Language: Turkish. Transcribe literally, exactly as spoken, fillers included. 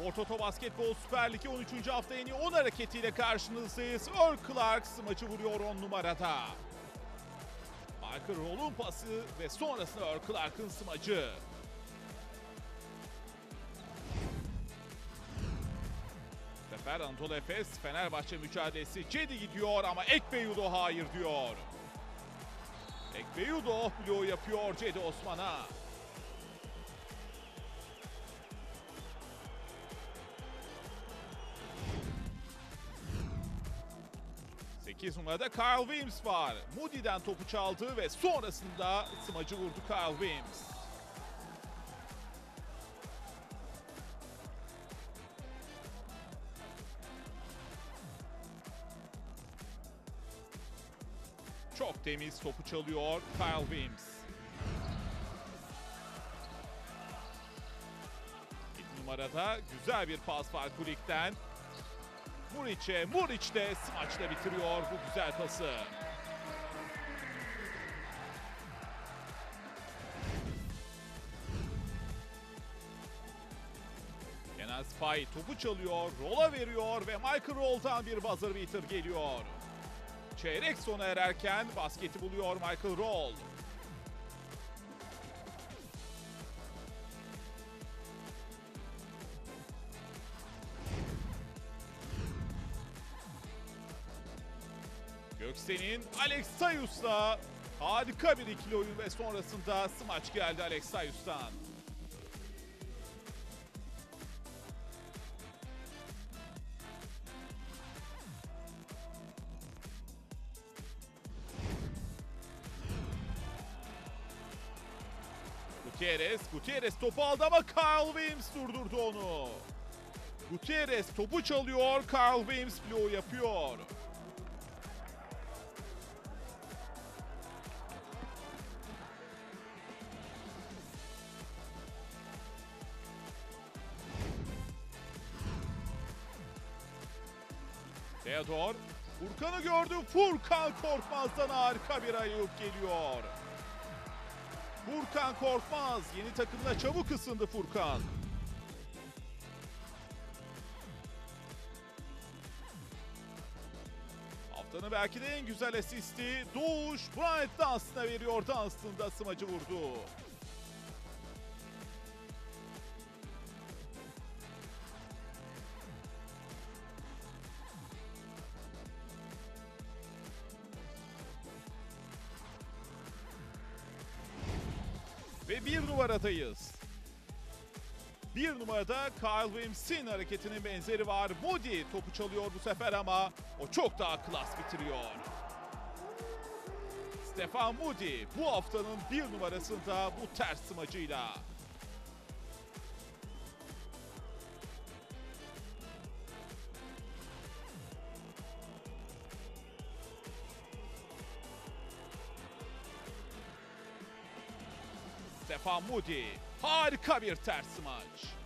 Ortoto Basketbol Süper Ligi on üçüncü hafta en iyi on hareketiyle karşınızdayız. Earl Clark smacı vuruyor on numarada. Michael Roll'un pası ve sonrasında Earl Clark'ın smacı. Sefer Anadolu Efes, Fenerbahçe mücadelesi. Cedi gidiyor ama Ekbeyudo hayır diyor. Ekbeyudo bloğu yapıyor Cedi Osman'a. sekiz numarada Kyle Williams var. Moody'den topu çaldı ve sonrasında smacı vurdu Kyle Williams. Çok temiz topu çalıyor Kyle Williams. İlk numarada güzel bir pas var Kulik'ten. Muriç'e, Muriç de smaçla bitiriyor bu güzel pası. Kenan Spy topu çalıyor, Roll'a veriyor ve Michael Roll'dan bir buzzer beater geliyor. Çeyrek sona ererken basketi buluyor Michael Roll. Göksen'in Alex Sayus'la harika bir ikili oyun ve sonrasında smaç geldi Alex Sayus'tan. Gutierrez, Gutierrez topu aldı ama Kyle Williams durdurdu onu. Gutierrez topu çalıyor, Kyle Williams bloğu yapıyor. Theodor, Furkan'ı gördü. Furkan Korkmaz'dan harika bir ayıp geliyor. Furkan Korkmaz yeni takımda çabuk ısındı Furkan. Haftanın belki de en güzel asisti Doğuş Bryant Dunstan'a veriyor. Dunstan'da smacı vurdu. Ve bir numaradayız. Bir numarada Kyle Williams'in hareketinin benzeri var. Moody topu çalıyor bu sefer ama o çok daha klas bitiriyor. Stefan Moody bu haftanın bir numarasında bu ters smacıyla. Stefan Moody harika bir ters smaç.